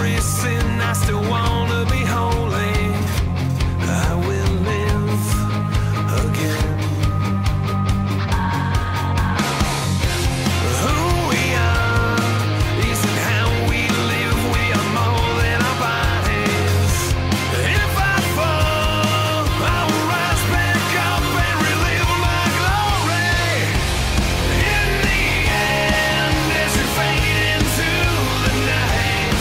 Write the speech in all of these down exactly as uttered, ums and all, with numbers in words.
every sin, I still wanna be holy. I will live again. Who we are isn't how we live. We are more than our bodies. If I fall, I will rise back up and relive my glory. In the end, as we fade into the night,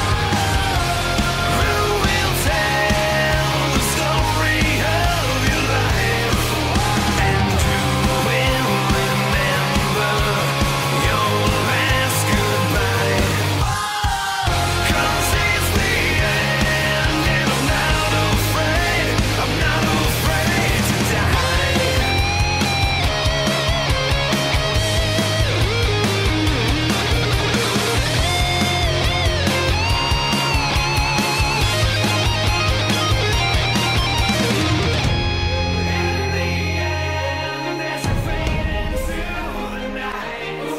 who will tell the story of your life? And who will remember your last goodbye? 'Cause it's the end, and I'm not afraid, I'm not afraid to die. In the end, as we fade into the night, who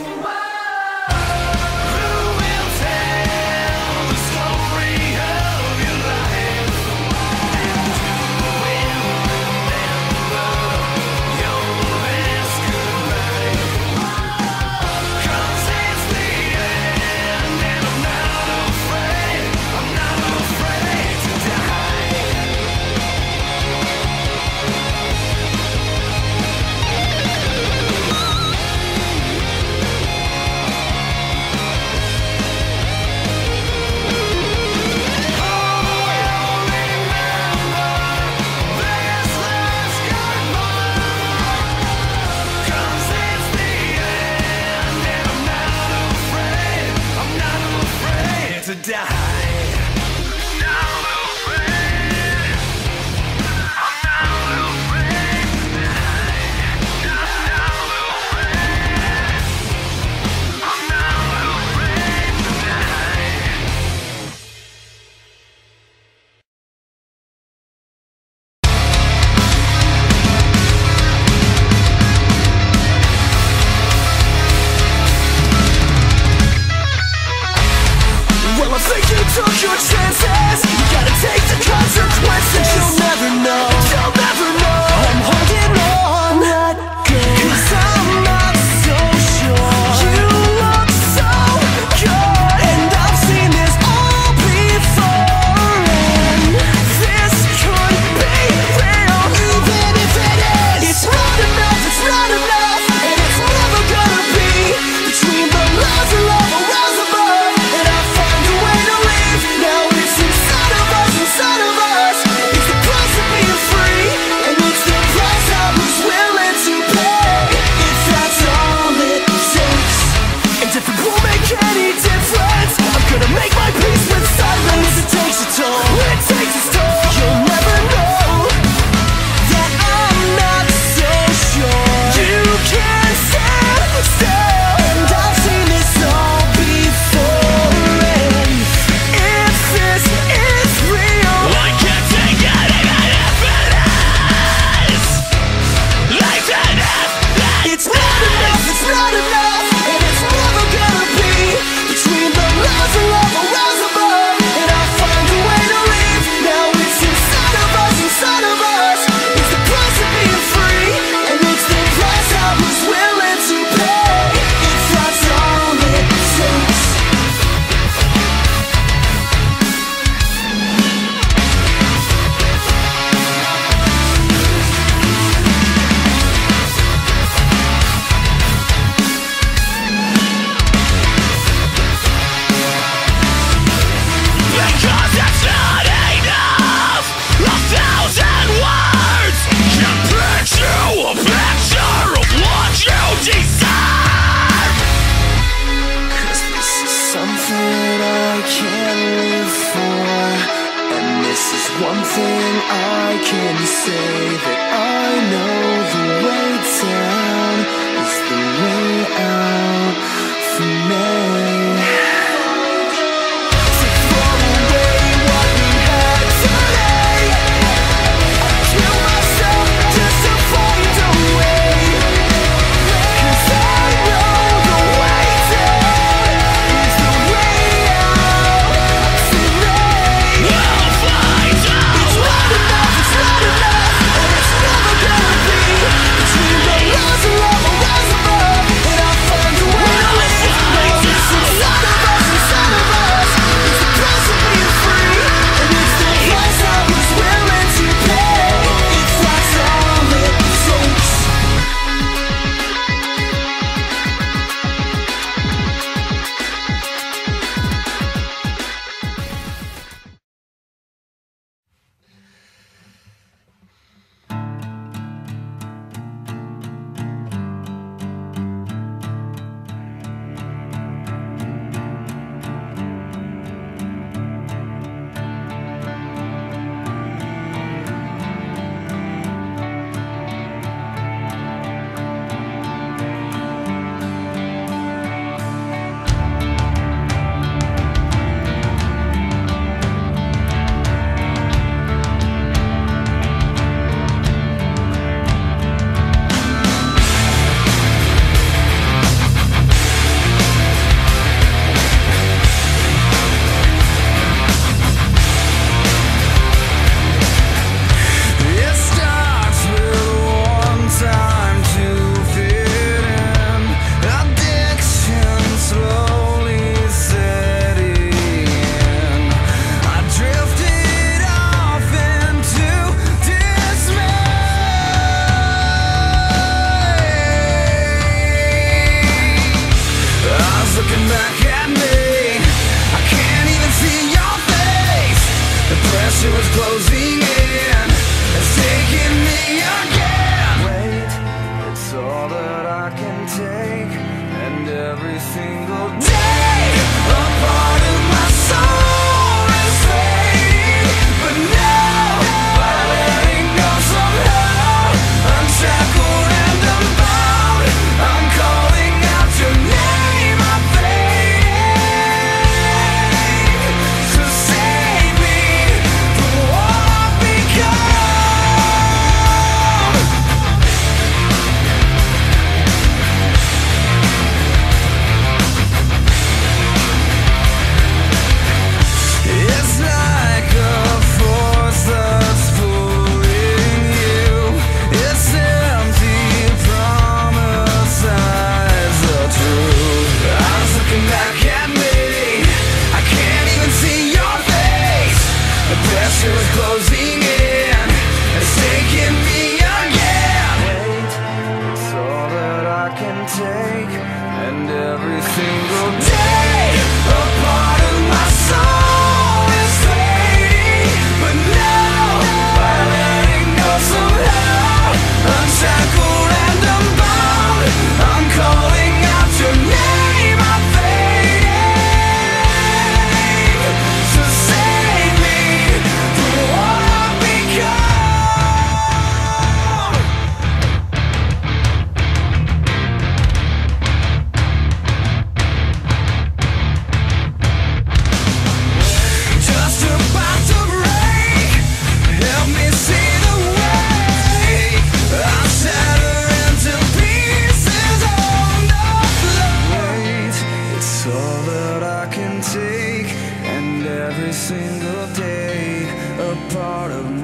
will tell the story of your life? And who will remember your last goodbye? 'Cause it's the end, and I'm not afraid, I'm not afraid to die. To die. Not afraid. I'm not afraid to die. Not afraid. I'm not afraid to die. Well, I think you took your chances. You gotta take the consequences. You'll never know. You'll never know. I'm holding on. Let go. 'Cause I'm not so sure. You look so good, and I've seen this all before. And this could be real, even if it is. It's not enough. It's not enough, and it's never gonna be. Between the loves and love around the bird, and I find a way to leave. Now it's inside of us, inside of us. It's the price of being free, and it's the price I was willing to pay. If that's all it takes, and if it won't make any difference, I'm gonna make my peace with silence. It takes a toll, it takes its toll. You'll never know that I'm not so sure. You can't stand still, and I've seen this all before. And if this is real, I can't take it even if it is. Like an if it's not enough, it's not enough, and it's never gonna be. Between the loves and love around the bird, and I find a way to leave. Now it's inside of us, inside of us. It's the price of being free, and it's the price I was willing to pay. If that's all it takes. Because it's not enough. A thousand words can paint you a picture of what you deserve. 'Cause this is something I can't live for, and this is one thing I can say, that I know the way down is the way out for me. To throw away what we had today, I kill myself just to find a way. 'Cause I know the way down is the way out.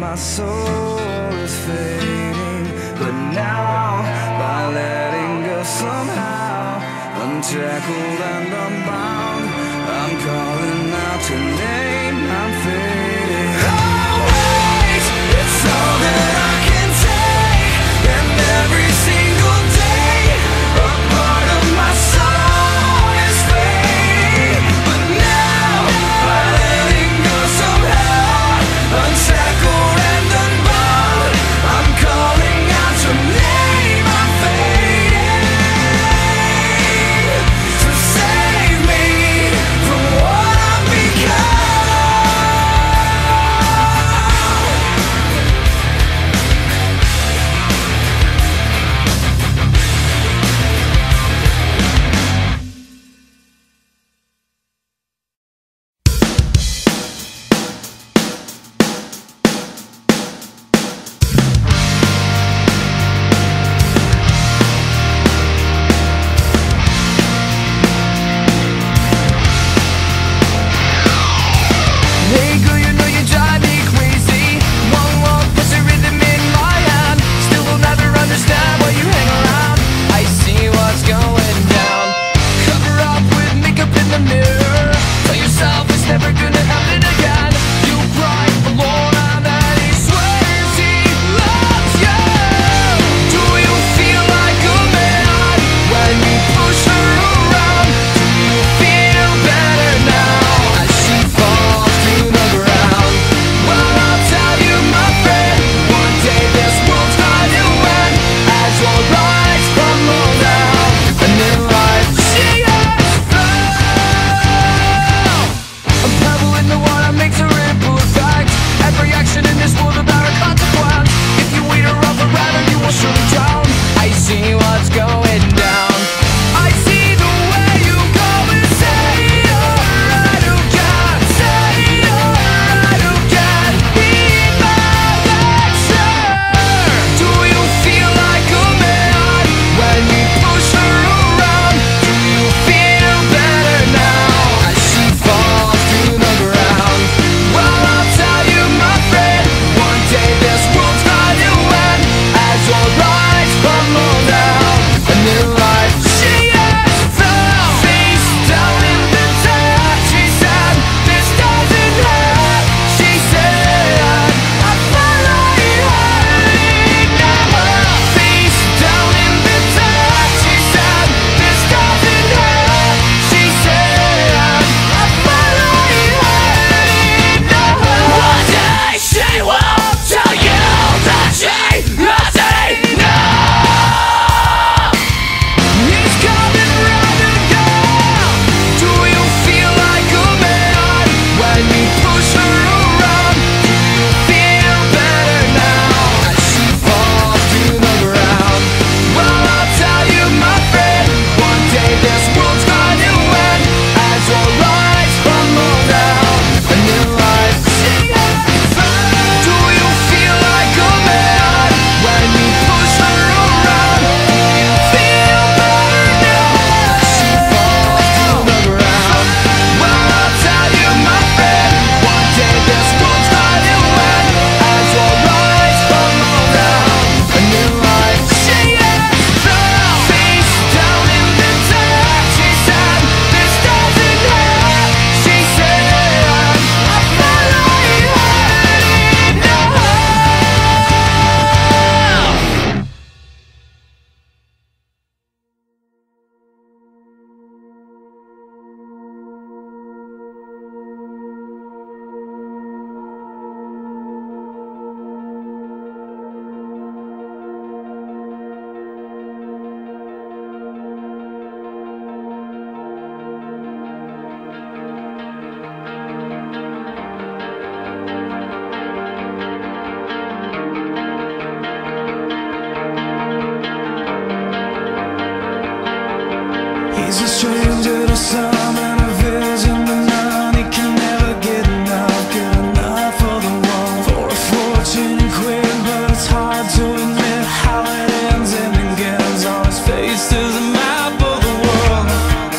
my soul is fading. But now, by letting go somehow, unshackled and unbound, I'm calling out your name, I'm fading. Always, it's all that I can take, and every single day, a part of my soul is fading. But now, by letting go somehow, unshackled and unbound, I'm calling out your name, I'm fading. To save me from what I've become. Hey girl, you know you drive me crazy. One walk puts a rhythm in my hand. Still will never understand why you hang around. I see what's going down. Cover up with makeup in the mirror. Tell yourself it's never gonna happen again. You cry alone and then he swears he loves you. Do you feel like a man when you push her around? Do you feel better now as she falls to the ground? Well, I'll tell you, my friend, one day this world's gonna end as your lights crumble down. A new life she has found. A pebble in the water makes a ripple effect. Every action in this world about a consequence. If you wait her up forever, you will surely drown. I see what's going down. I see the way you go and say you're right who can, say you're right who can be my lecture. Do you feel like a man when you push her around? Do you feel better now as she falls to the ground? Well, I'll tell you, my friend, one day this world's gonna end as your lights crumble down. A new life she has found. Face down in the dirt, she said, this doesn't hurt. She said, I follow you now. Face down in the dirt, she said, this doesn't hurt. She said, I follow you now. One day she will tell you that she doesn't know. He's coming round again. Do you feel like a man when you push her around? Do you feel better now as she falls to the ground? Well, I'll tell you, my friend, one day this world's gonna end as your lights crumble down. A new life she has found. Do you feel like a man when you push her around? Do you feel better now as she falls to the ground? Well, I'll tell you, my friend, one day this world's gonna end as your lights crumble down. A new life she has found. Face down in the dirt, she said, this doesn't hurt. She said, I follow you now. He's a stranger to some and a vision to none. He can never get enough, get enough for the one. For a fortune and quick, but it's hard to admit how it ends and begins. On his face is a map of the world.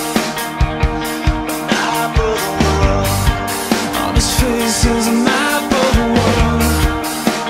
Map of the world. On his face is a map of the world.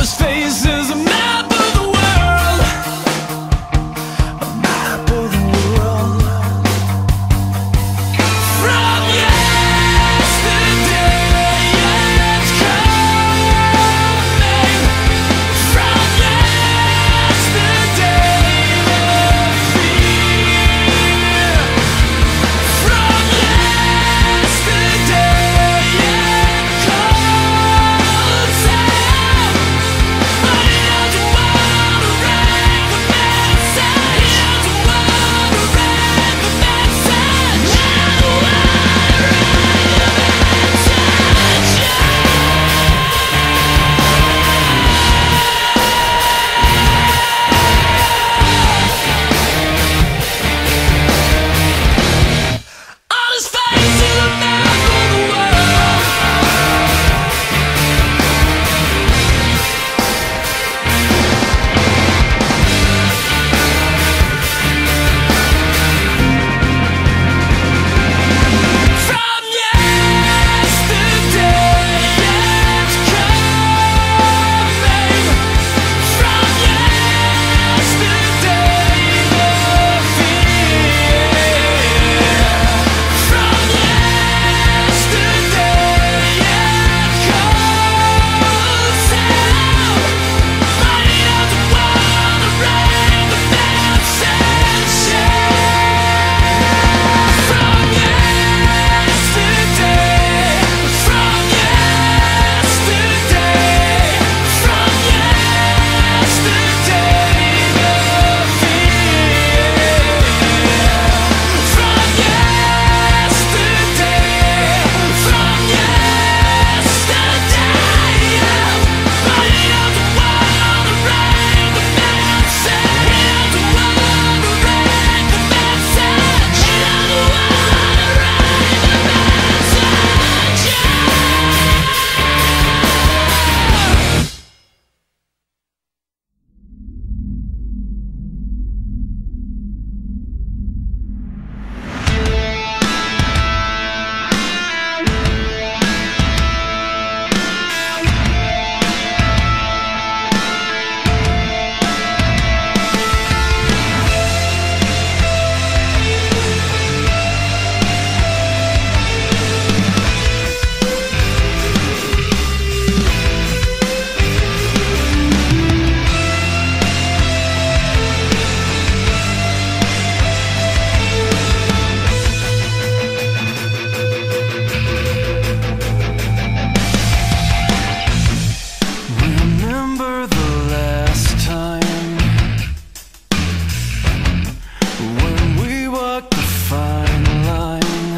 his face is a map of the world, a map of the world. From yesterday it's coming. From yesterday the fear. From yesterday it comes out. But here's one to write the message. Here's one to write the message. Here's one to write on his face is a map of the world. From yesterday it's coming. From yesterday the fear. From yesterday it comes out. But here's one to write the message. From yesterday, from yesterday, from yesterday the fear. From yesterday, from yesterday, but here's one to write the message. Here's one to write the message. Here's one to write the message. Remember the last time when we walked the fine line?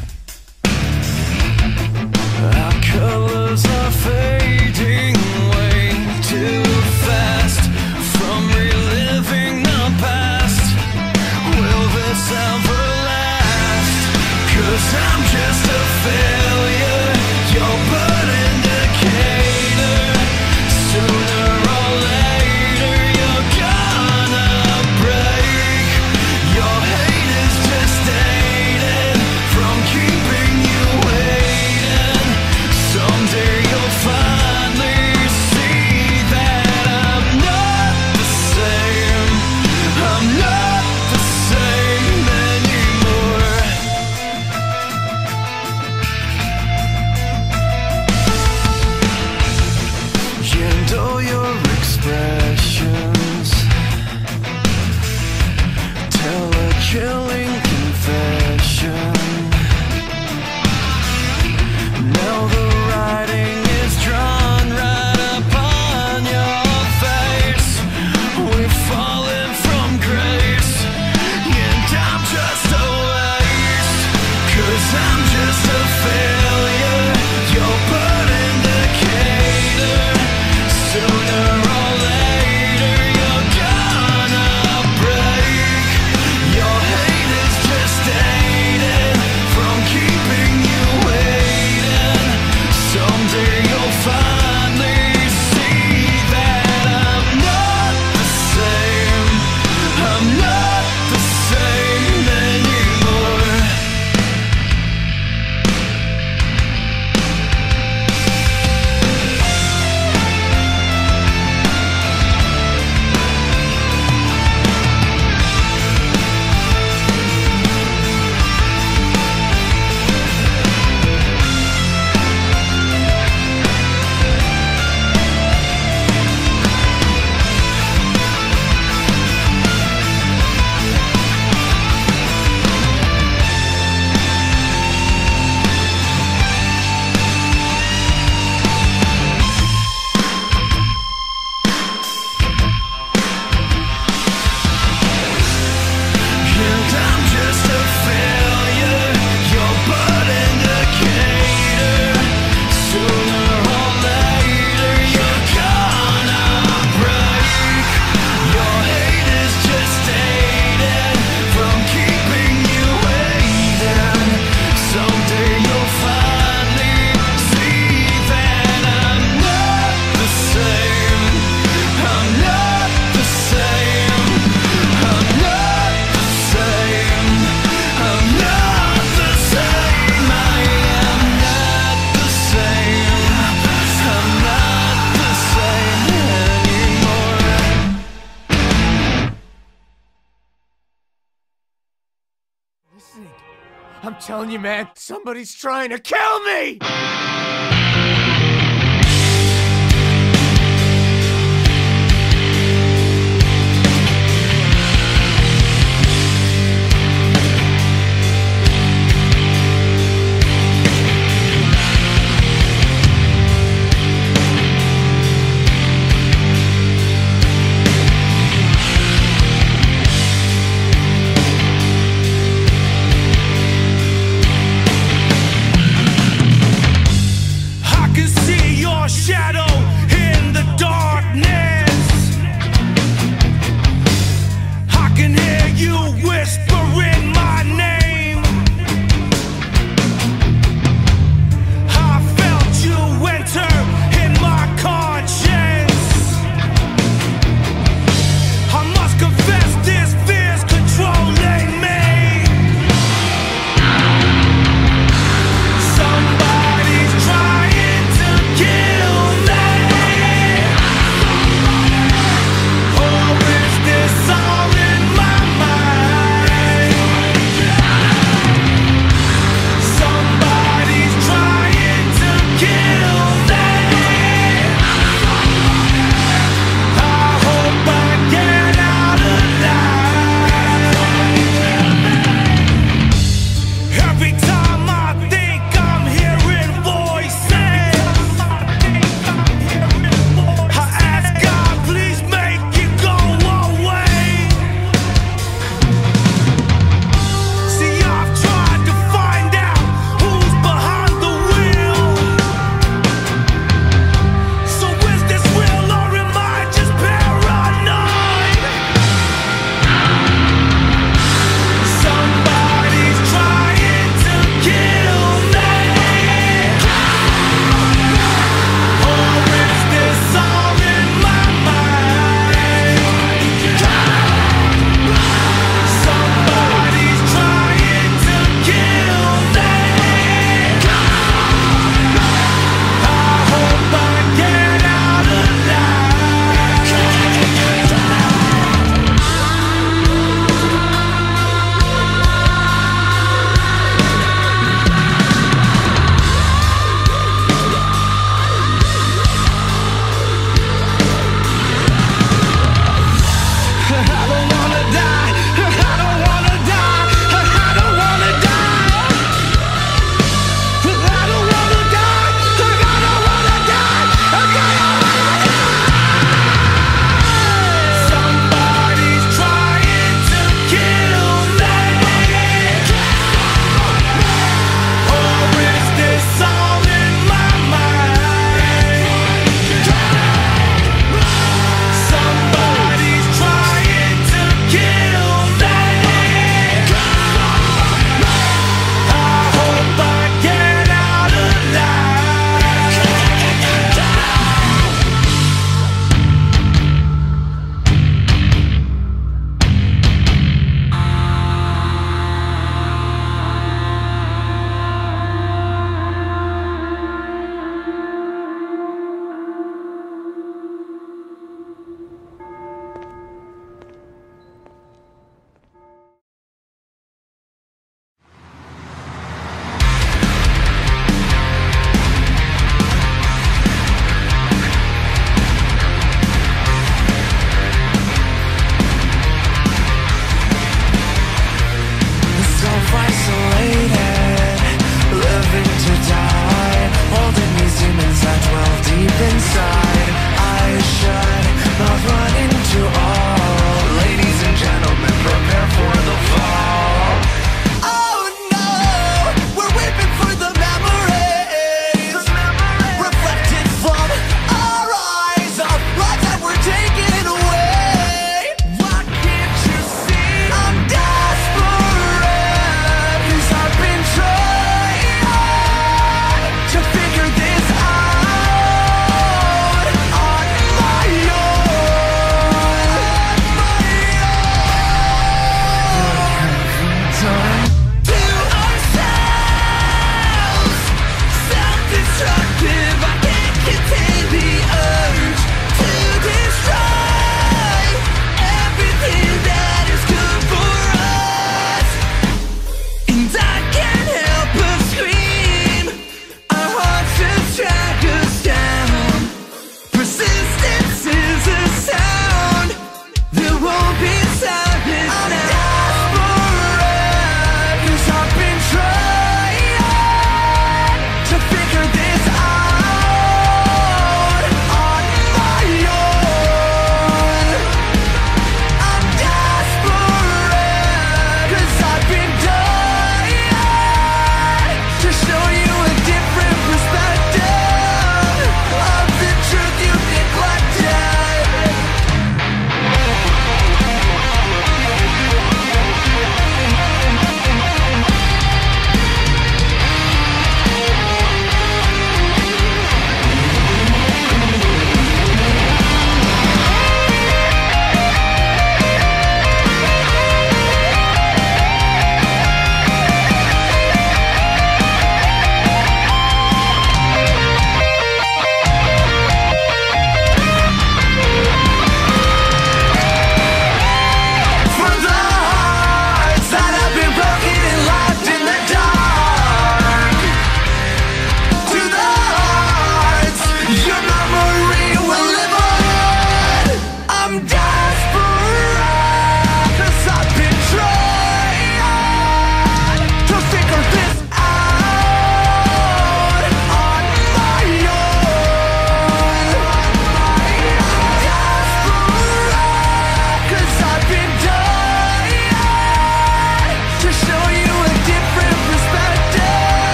Our colors are fading way too fast from reliving the past. Will this ever last? 'Cause I'm just a failure, your butt indicator. Sooner or later you're gonna break. Your hate is just dated from keeping you waiting. Someday you'll finally see that I'm not the same. I'm not the same anymore. And all your expressions tell a chilling confession. Now the writing is drawn right upon your face. We've fallen from grace, and I'm just a waste. 'Cause I'm just a failure, your butt indicator. Sooner I'm telling you, man, somebody's trying to kill me!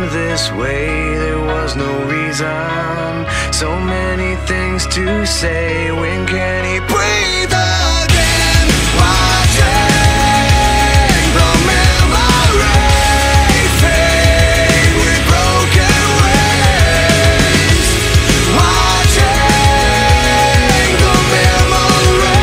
this way, there was no reason. So many things to say, when can he breathe again? Watching the memory fade with broken wings. Watching the memory.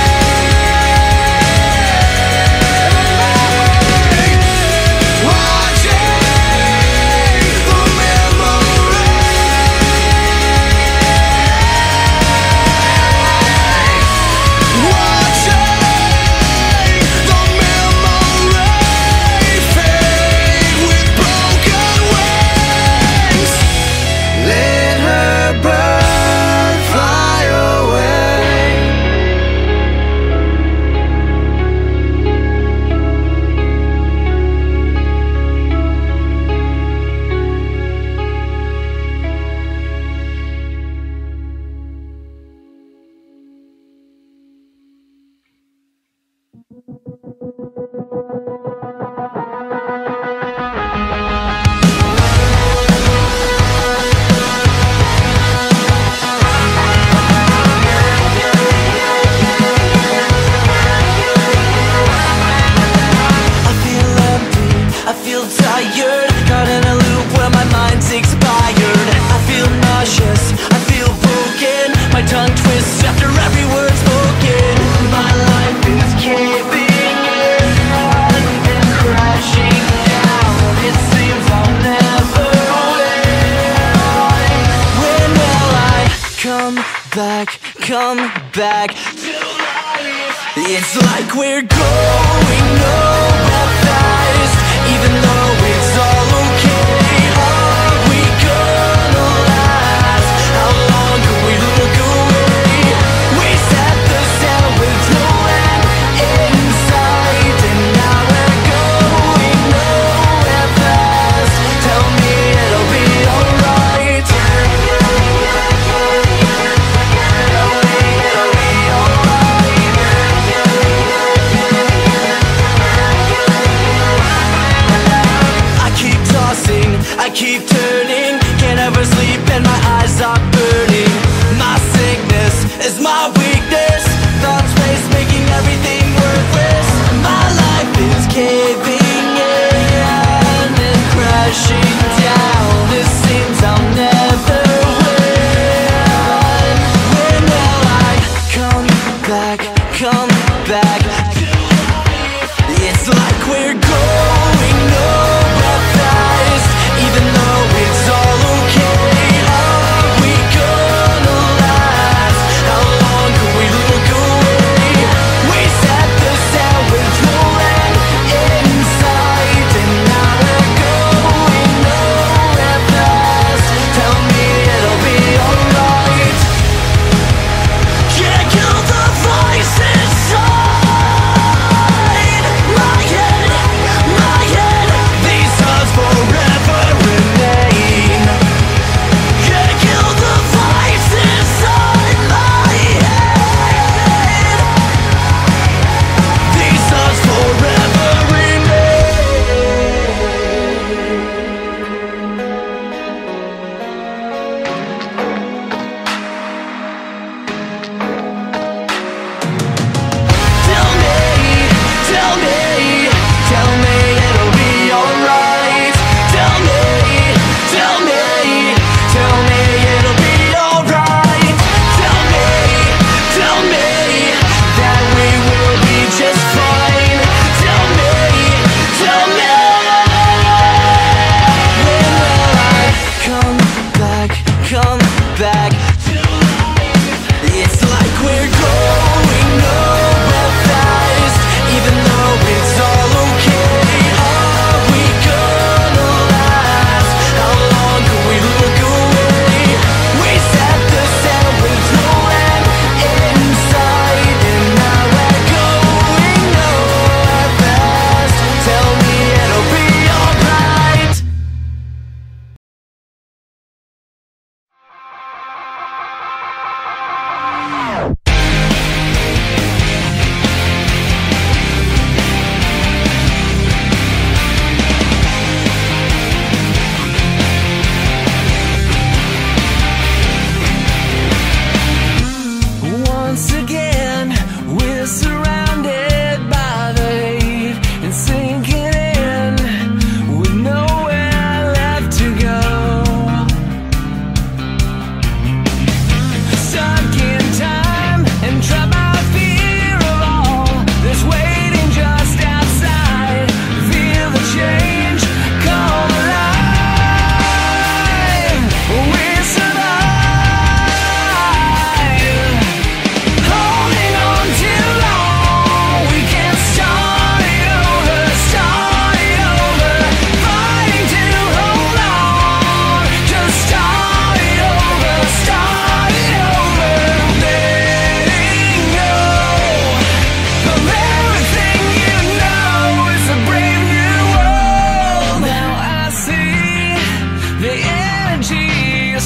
Come back to life. It's like we're going nowhere fast, even though it's all okay. Are we gonna last? How long can we look away? We set the sail with no end in sight, and now we're going nowhere fast. Tell me it'll be alright. I keep turning, can't ever sleep and my eyes are burning. My sickness is my weakness, thoughts race making everything worthless. My life is caving in and crashing down. It seems I'll never win. When will I come back, come back to life? It's like we're going nowhere fast, even though it's all okay. Are we gonna last? How long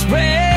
spread.